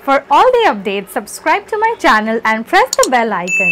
For all the updates, subscribe to my channel and press the bell icon.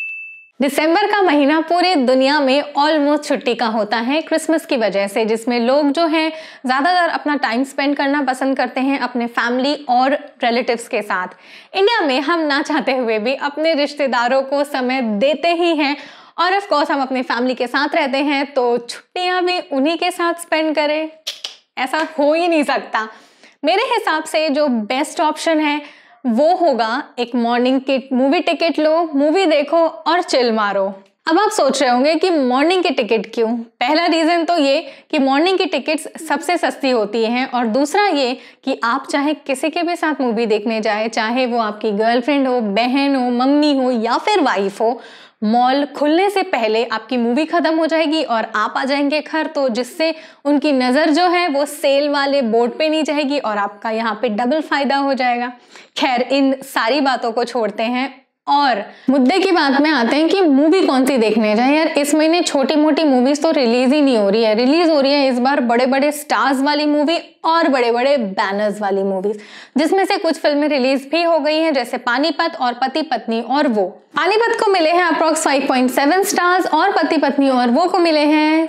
दिसंबर का महीना पूरी दुनिया में ऑलमोस्ट छुट्टी का होता है क्रिसमस की वजह से, जिसमें लोग जो हैं ज़्यादातर अपना टाइम स्पेंड करना पसंद करते हैं अपने फैमिली और रिलेटिव्स के साथ। इंडिया में हम ना चाहते हुए भी अपने रिश्तेदारों को समय देते ही हैं और ऑफ कोर्स हम अपनी फैमिली के साथ रहते हैं, तो छुट्टियाँ भी उन्हीं के साथ स्पेंड करें, ऐसा हो ही नहीं सकता। मेरे हिसाब से जो बेस्ट ऑप्शन है वो होगा एक मॉर्निंग की मूवी टिकट लो, मूवी देखो और चिल मारो। अब आप सोच रहे होंगे कि मॉर्निंग की टिकट क्यों? पहला रीज़न तो ये कि मॉर्निंग की टिकट्स सबसे सस्ती होती हैं, और दूसरा ये कि आप चाहे किसी के भी साथ मूवी देखने जाए, चाहे वो आपकी गर्लफ्रेंड हो, बहन हो, मम्मी हो या फिर वाइफ हो, मॉल खुलने से पहले आपकी मूवी खत्म हो जाएगी और आप आ जाएंगे घर, तो जिससे उनकी नज़र जो है वो सेल वाले बोर्ड पे नहीं जाएगी और आपका यहाँ पे डबल फायदा हो जाएगा। खैर, इन सारी बातों को छोड़ते हैं और मुद्दे की बात में आते हैं कि मूवी कौन सी देखने जाए। यार, इस महीने छोटी मोटी मूवीज तो रिलीज ही नहीं हो रही है, रिलीज हो रही है इस बार बड़े बड़े स्टार्स वाली मूवी और बड़े बड़े बैनर्स वाली मूवीज, जिसमें से कुछ फिल्में रिलीज भी हो गई हैं, जैसे पानीपत और पति पत्नी और वो। पानीपत को मिले हैं अप्रॉक्स 5.7 स्टार्स और पति पत्नी और वो को मिले हैं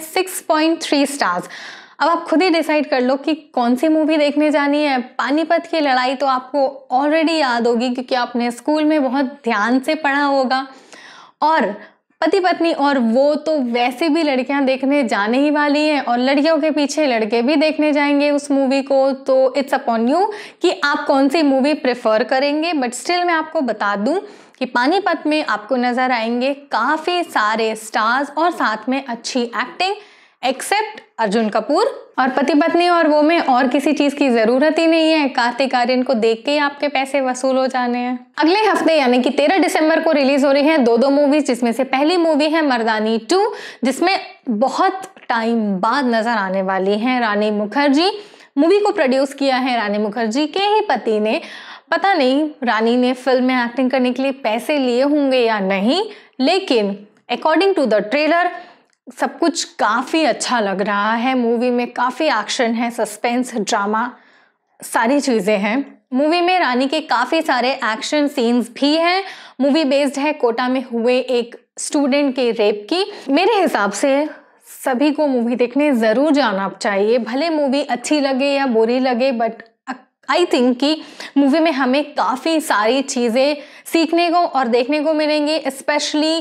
6.3 स्टार्स। अब आप खुद ही डिसाइड कर लो कि कौन सी मूवी देखने जानी है। पानीपत की लड़ाई तो आपको ऑलरेडी याद होगी क्योंकि आपने स्कूल में बहुत ध्यान से पढ़ा होगा, और पति पत्नी और वो तो वैसे भी लड़कियां देखने जाने ही वाली हैं और लड़कियों के पीछे लड़के भी देखने जाएंगे उस मूवी को, तो इट्स अपॉन यू कि आप कौन सी मूवी प्रेफर करेंगे। बट स्टिल मैं आपको बता दूं कि पानीपत में आपको नजर आएंगे काफ़ी सारे स्टार्स और साथ में अच्छी एक्टिंग, एक्सेप्ट अर्जुन कपूर। और पति पत्नी और वो में और किसी चीज की जरूरत ही नहीं है, कार्तिक आर्यन को देख के ही आपके पैसे वसूल हो जाने हैं। अगले हफ्ते यानी कि 13 दिसंबर को रिलीज हो रही हैं दो मूवीज, जिसमें से पहली मूवी है मर्दानी 2, जिसमें बहुत टाइम बाद नजर आने वाली है रानी मुखर्जी। मूवी को प्रोड्यूस किया है रानी मुखर्जी के ही पति ने। पता नहीं रानी ने फिल्म में एक्टिंग करने के लिए पैसे लिए होंगे या नहीं, लेकिन अकॉर्डिंग टू द ट्रेलर सब कुछ काफ़ी अच्छा लग रहा है। मूवी में काफ़ी एक्शन है, सस्पेंस, ड्रामा, सारी चीज़ें हैं। मूवी में रानी के काफ़ी सारे एक्शन सीन्स भी हैं। मूवी बेस्ड है कोटा में हुए एक स्टूडेंट के रेप की। मेरे हिसाब से सभी को मूवी देखने ज़रूर जाना चाहिए, भले मूवी अच्छी लगे या बुरी लगे, बट आई थिंक कि मूवी में हमें काफ़ी सारी चीज़ें सीखने को और देखने को मिलेंगी, स्पेशली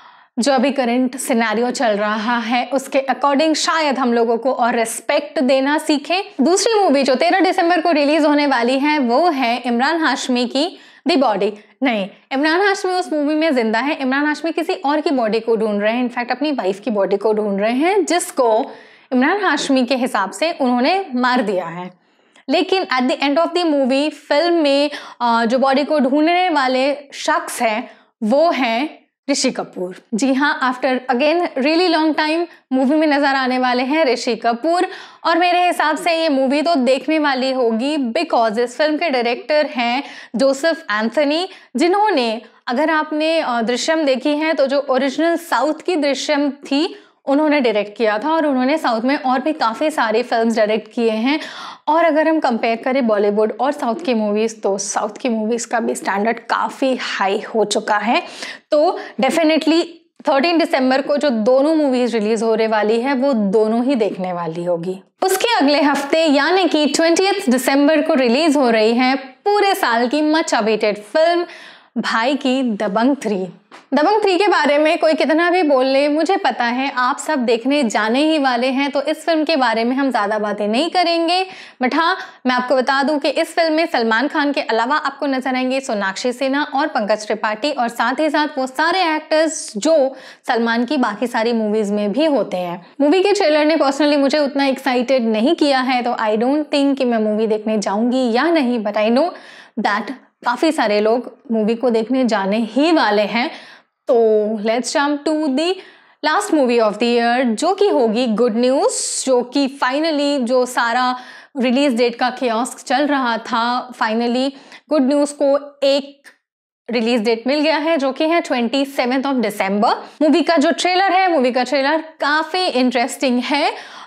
जो अभी करंट सिनेरियो चल रहा है उसके अकॉर्डिंग शायद हम लोगों को और रिस्पेक्ट देना सीखें। दूसरी मूवी जो 13 दिसंबर को रिलीज होने वाली है वो है इमरान हाशमी की द बॉडी। नहीं, इमरान हाशमी उस मूवी में जिंदा है, इमरान हाशमी किसी और की बॉडी को ढूंढ रहे हैं, इनफैक्ट अपनी वाइफ की बॉडी को ढूंढ रहे हैं, जिसको इमरान हाशमी के हिसाब से उन्होंने मार दिया है। लेकिन at the end of the movie film में जो बॉडी को ढूंढने वाले शख्स हैं वो हैं ऋषि कपूर। जी हाँ, after again really long time movie में नजर आने वाले हैं ऋषि कपूर, और मेरे हिसाब से ये मूवी तो देखने वाली होगी बिकॉज इस फिल्म के डायरेक्टर हैं जोसेफ एंथनी, जिन्होंने, अगर आपने दृश्यम देखी है तो जो ओरिजिनल साउथ की दृश्यम थी उन्होंने डायरेक्ट किया था, और उन्होंने साउथ में और भी काफ़ी सारी फिल्म्स डायरेक्ट किए हैं। और अगर हम कंपेयर करें बॉलीवुड और साउथ की मूवीज़, तो साउथ की मूवीज़ का भी स्टैंडर्ड काफ़ी हाई हो चुका है। तो डेफिनेटली 13 दिसंबर को जो दोनों मूवीज़ रिलीज़ होने वाली है वो दोनों ही देखने वाली होगी। उसके अगले हफ्ते यानी कि 20 दिसंबर को रिलीज़ हो रही है पूरे साल की मच अवेटेड फिल्म भाई की दबंग 3। दबंग 3 के बारे में कोई कितना भी बोल ले, मुझे पता है आप सब देखने जाने ही वाले हैं, तो इस फिल्म के बारे में हम ज़्यादा बातें नहीं करेंगे। बट हाँ, मैं आपको बता दूं कि इस फिल्म में सलमान खान के अलावा आपको नजर आएंगे सोनाक्षी सिन्हा और पंकज त्रिपाठी, और साथ ही साथ वो सारे एक्टर्स जो सलमान की बाकी सारी मूवीज़ में भी होते हैं। मूवी के ट्रेलर ने पर्सनली मुझे उतना एक्साइटेड नहीं किया है, तो आई डोंट थिंक कि मैं मूवी देखने जाऊँगी या नहीं, बट आई नो दैट काफ़ी सारे लोग मूवी को देखने जाने ही वाले हैं। तो let's jump to the last movie of the year, जो कि होगी गुड न्यूज़, जो कि फाइनली जो सारा रिलीज डेट का केओस चल रहा था, फाइनली गुड न्यूज़ को एक रिलीज डेट मिल गया है, जो कि है 27 दिसंबर। मूवी का जो ट्रेलर है, मूवी का ट्रेलर काफ़ी इंटरेस्टिंग है।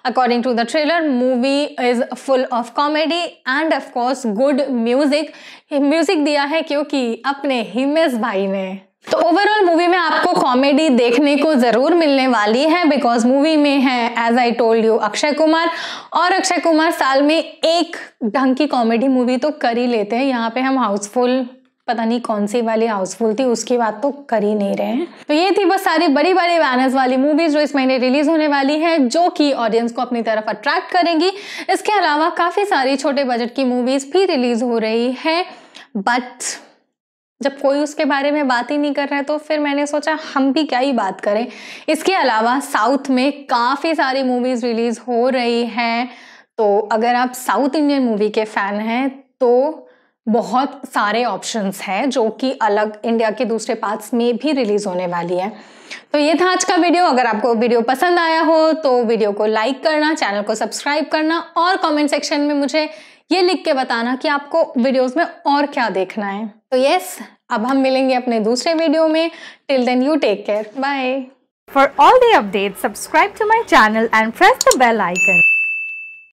According to the trailer, movie is full of comedy and of course good music. Music दिया है क्योंकि अपने हिमेश भाई ने। तो ओवरऑल मूवी में आपको कॉमेडी देखने को जरूर मिलने वाली है, बिकॉज मूवी में है as I told you Akshay Kumar, और अक्षय कुमार साल में एक ढंग की कॉमेडी मूवी तो कर ही लेते हैं। यहाँ पे हम हाउसफुल, पता नहीं कौन सी वाली हाउसफुल थी, उसकी बात तो कर ही नहीं रहे हैं। तो ये थी बस सारी बड़ी बड़ी बैनर्स वाली मूवीज जो इस महीने रिलीज होने वाली है, जो कि ऑडियंस को अपनी तरफ अट्रैक्ट करेंगी। इसके अलावा काफी सारी छोटे बजट की मूवीज भी रिलीज हो रही है, बट जब कोई उसके बारे में बात ही नहीं कर रहा है तो फिर मैंने सोचा हम भी क्या ही बात करें। इसके अलावा साउथ में काफ़ी सारी मूवीज़ रिलीज़ हो रही हैं, तो अगर आप साउथ इंडियन मूवी के फ़ैन हैं तो बहुत सारे ऑप्शंस हैं जो कि अलग इंडिया के दूसरे पार्ट्स में भी रिलीज़ होने वाली है। तो ये था आज का वीडियो। अगर आपको वीडियो पसंद आया हो तो वीडियो को लाइक करना, चैनल को सब्सक्राइब करना और कमेंट सेक्शन में मुझे ये लिख के बताना कि आपको वीडियोस में और क्या देखना है। तो यस, अब हम मिलेंगे अपने दूसरे वीडियो में। Till then you take care, bye. For all the updates, subscribe to my channel and press the bell icon.